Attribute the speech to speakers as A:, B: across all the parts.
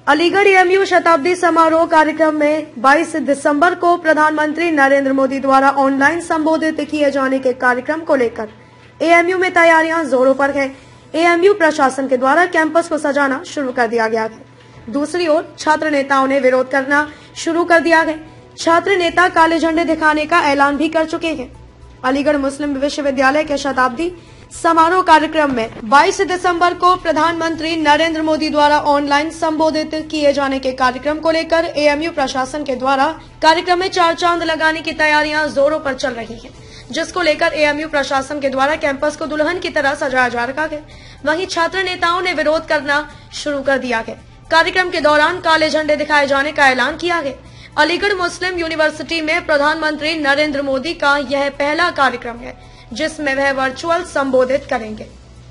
A: Aligarh AMU शताब्दी समारोह कार्यक्रम में 22 दिसंबर को प्रधानमंत्री नरेंद्र मोदी द्वारा ऑनलाइन संबोधित किए जाने के कार्यक्रम को लेकर एएमयू में तैयारियां जोरों पर है। एएमयू प्रशासन के द्वारा कैंपस को सजाना शुरू कर दिया गया है। दूसरी ओर छात्र नेताओं ने विरोध करना शुरू कर दिया है। छात्र नेता काले झंडे दिखाने का ऐलान भी कर चुके हैं। अलीगढ़ मुस्लिम विश्वविद्यालय के शताब्दी समारोह कार्यक्रम में 22 दिसंबर को प्रधानमंत्री नरेंद्र मोदी द्वारा ऑनलाइन संबोधित किए जाने के कार्यक्रम को लेकर एएमयू प्रशासन के द्वारा कार्यक्रम में चार चांद लगाने की तैयारियां जोरों पर चल रही हैं, जिसको लेकर एएमयू प्रशासन के द्वारा कैंपस को दुल्हन की तरह सजाया जा रहा है। वहीं छात्र नेताओं ने विरोध करना शुरू कर दिया है। कार्यक्रम के दौरान काले झंडे दिखाए जाने का ऐलान किया है। अलीगढ़ मुस्लिम यूनिवर्सिटी में प्रधानमंत्री नरेंद्र मोदी का यह पहला कार्यक्रम है जिसमें वह वर्चुअल संबोधित करेंगे।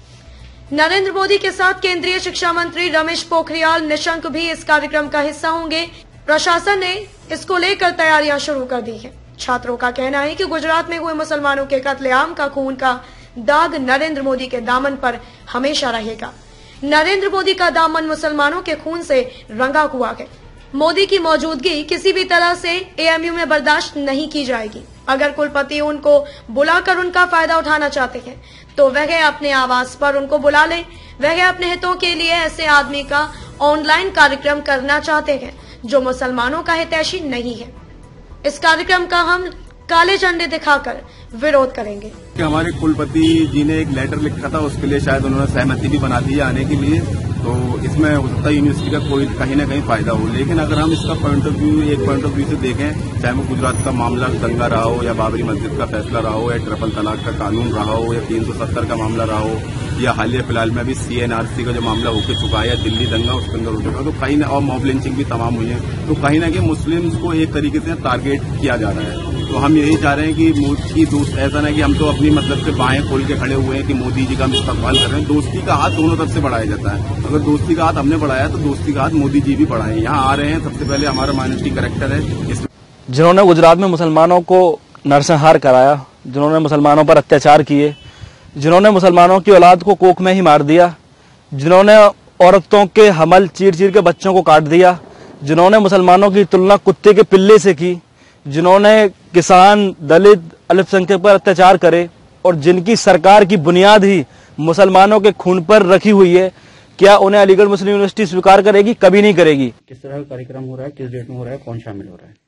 A: नरेंद्र मोदी के साथ केंद्रीय शिक्षा मंत्री रमेश पोखरियाल निशंक भी इस कार्यक्रम का हिस्सा होंगे। प्रशासन ने इसको लेकर तैयारियां शुरू कर दी है। छात्रों का कहना है कि गुजरात में हुए मुसलमानों के कत्लेआम का खून का दाग नरेंद्र मोदी के दामन पर हमेशा रहेगा। नरेंद्र मोदी का दामन मुसलमानों के खून से रंगा हुआ है। मोदी की मौजूदगी किसी भी तरह से एएमयू में बर्दाश्त नहीं की जाएगी। अगर कुलपति उनको बुलाकर उनका फायदा उठाना चाहते हैं तो वह अपने आवास पर उनको बुला लें। वह अपने हितों के लिए ऐसे आदमी का ऑनलाइन कार्यक्रम करना चाहते हैं जो मुसलमानों का हितैषी नहीं है। इस कार्यक्रम का हम काले झंडे दिखाकर विरोध करेंगे।
B: हमारे कुलपति जी ने एक लेटर लिखा था, उसके लिए शायद उन्होंने सहमति भी बना दी है आने के लिए, तो इसमें हो सकता है यूनिवर्सिटी का कोई कहीं ना कहीं फायदा हो। लेकिन अगर हम इसका एक पॉइंट ऑफ व्यू से देखें, चाहे वो गुजरात का मामला दंगा रहा हो या बाबरी मस्जिद का फैसला रहा हो या ट्रिपल तलाक का कानून रहा हो या 370 का मामला रहा हो या हालिया फिलहाल में अभी सीएनआरसी का जो मामला होकर चुका है या दिल्ली दंगा उसके अंदर हो चुका है, तो कहीं ना और मॉब लिंचिंग भी तमाम हुई है, तो कहीं ना कहीं मुस्लिम्स को एक तरीके से टारगेट किया जा रहा है। तो हम यही चाह रहे हैं कि मोदी की दोस्त ऐसा नहीं कि हम तो अपनी मतलब से बाहें खोल के खड़े हुए हैं कि मोदी जी का हम इस्तेमाल कर रहे हैं। दोस्ती का हाथ दोनों तरफ से बढ़ाया जाता है। अगर दोस्ती का हाथ हमने बढ़ाया तो दोस्ती का हाथ मोदी जी भी बढ़ाए। यहाँ आ रहे हैं, सबसे पहले हमारा माइनॉरिटी कैरेक्टर है
C: जिन्होंने गुजरात में मुसलमानों को नरसंहार कराया, जिन्होंने मुसलमानों पर अत्याचार किए, जिन्होंने मुसलमानों की औलाद को कोख में ही मार दिया, जिन्होंने औरतों के हमल चीर चीर के बच्चों को काट दिया, जिन्होंने मुसलमानों की तुलना कुत्ते के पिल्ले से की, जिन्होंने किसान दलित अल्पसंख्यक पर अत्याचार करे और जिनकी सरकार की बुनियाद ही मुसलमानों के खून पर रखी हुई है, क्या उन्हें अलीगढ़ मुस्लिम यूनिवर्सिटी स्वीकार करेगी? कभी नहीं करेगी।
D: किस तरह का कार्यक्रम हो रहा है, किस डेट में हो रहा है, कौन शामिल हो रहा है?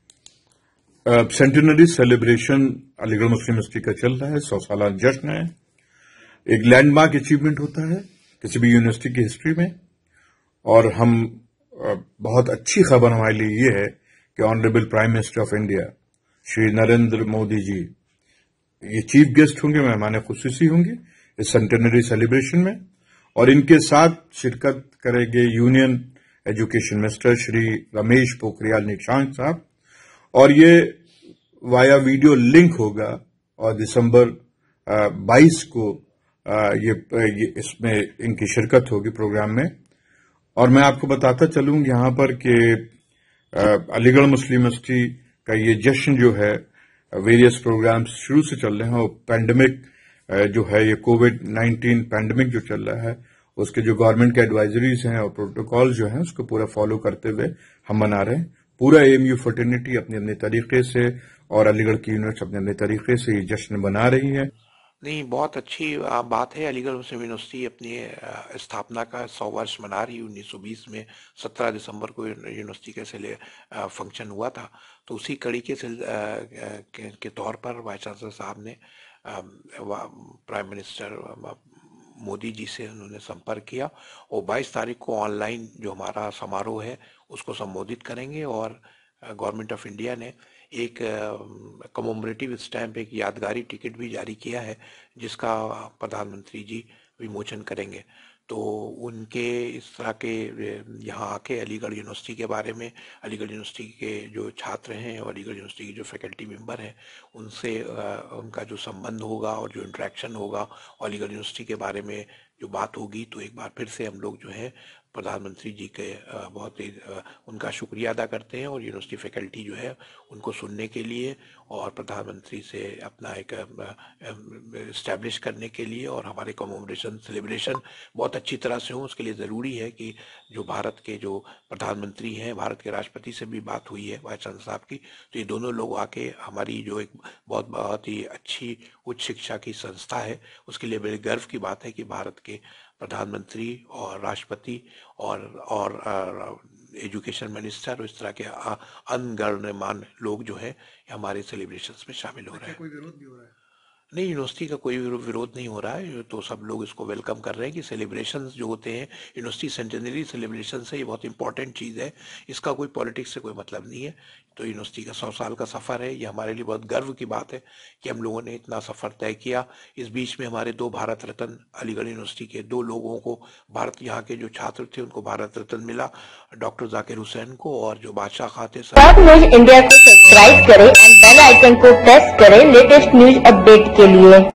E: Centenary celebration Aligarh Muslim University का चल रहा है। 100 साल जश्न है, एक लैंडमार्क अचीवमेंट होता है किसी भी यूनिवर्सिटी की हिस्ट्री में। और हम बहुत अच्छी खबर हमारे लिए ये है कि honourable prime minister of India Shri Narendra Modi ji ये चीफ गेस्ट होंगे, मेहमान खुसूसी होंगे इस सेंटेनरी सेलिब्रेशन में, और इनके साथ शिरकत करेंगे union education minister Shri Ramesh Pokhriyal Nishank साहब, और ये वाया वीडियो लिंक होगा और दिसंबर 22 को ये इसमें इनकी शिरकत होगी प्रोग्राम में। और मैं आपको बताता चलूं यहाँ पर कि अलीगढ़ मुस्लिम यूनिवर्सिटी का ये जश्न जो है वेरियस प्रोग्राम्स शुरू से चल रहे हैं, और पैंडेमिक जो है ये कोविड-19 पैंडेमिक जो चल रहा है उसके जो गवर्नमेंट के एडवाइजरीज हैं और प्रोटोकॉल जो हैं उसको पूरा फॉलो करते हुए हम मना रहे हैं। पूरा एएमयू फर्टर्निटी अपने अपने तरीके से और अलीगढ़ की यूनिवर्सिटी अपने अपने तरीके से ये जश्न मना रही है।
F: नहीं, बहुत अच्छी बात है। अलीगढ़ मुस्लिम यूनिवर्सिटी अपनी स्थापना का 100 वर्ष मना रही है। 1920 में 17 दिसंबर को यूनिवर्सिटी के फंक्शन हुआ था, तो उसी कड़ी के तौर पर वाइस चांसलर साहब ने प्राइम मिनिस्टर मोदी जी से उन्होंने संपर्क किया और 22 तारीख को ऑनलाइन जो हमारा समारोह है उसको संबोधित करेंगे। और गवर्नमेंट ऑफ इंडिया ने एक कमोमरेटिव स्टैम्प, एक यादगारी टिकट भी जारी किया है जिसका प्रधानमंत्री जी विमोचन करेंगे। तो उनके इस तरह के यहाँ आके अलीगढ़ यूनिवर्सिटी के बारे में, अलीगढ़ यूनिवर्सिटी के जो छात्र हैं और अलीगढ़ यूनिवर्सिटी के जो फैकल्टी मेंबर हैं उनसे उनका जो संबंध होगा और जो इंटरेक्शन होगा और अलीगढ़ यूनिवर्सिटी के बारे में जो बात होगी, तो एक बार फिर से हम लोग जो है प्रधानमंत्री जी के बहुत ही उनका शुक्रिया अदा करते हैं और यूनिवर्सिटी फैकल्टी जो है उनको सुनने के लिए और प्रधानमंत्री से अपना एक इस्टेब्लिश करने के लिए और हमारे कमेमोरेशन सेलिब्रेशन बहुत अच्छी तरह से हो, उसके लिए ज़रूरी है कि जो भारत के जो प्रधानमंत्री हैं, भारत के राष्ट्रपति से भी बात हुई है वाइस चांसलर साहब की, तो ये दोनों लोग आके हमारी जो एक बहुत ही अच्छी उच्च शिक्षा की संस्था है उसके लिए बड़े गर्व की बात है कि भारत के प्रधानमंत्री और राष्ट्रपति और एजुकेशन मिनिस्टर और इस तरह के अनगण्यमान्य लोग जो है हमारे सेलिब्रेशंस में शामिल हो रहे हैं।
G: कोई विरोध भी हो रहा है?
F: नहीं, यूनिवर्सिटी का कोई विरोध नहीं हो रहा है, तो सब लोग इसको वेलकम कर रहे हैं कि सेलिब्रेशंस जो होते हैं यूनिवर्सिटी सेंटेनरी सेलिब्रेशंस है, ये बहुत इंपॉर्टेंट चीज़ है, इसका कोई पॉलिटिक्स से कोई मतलब नहीं है। तो यूनिवर्सिटी का 100 साल का सफ़र है, ये हमारे लिए बहुत गर्व की बात है कि हम लोगों ने इतना सफ़र तय किया। इस बीच में हमारे 2 भारत रत्न अलीगढ़ यूनिवर्सिटी के 2 लोगों को भारत यहाँ के जो छात्र थे उनको भारत रत्न मिला, डॉक्टर जाकिर हुसैन को और जो बादशाह खां थे।
H: टॉप न्यूज इंडिया को सब्सक्राइब करें एंड बेल आइकन को प्रेस करें लेटेस्ट न्यूज अपडेट के लिए।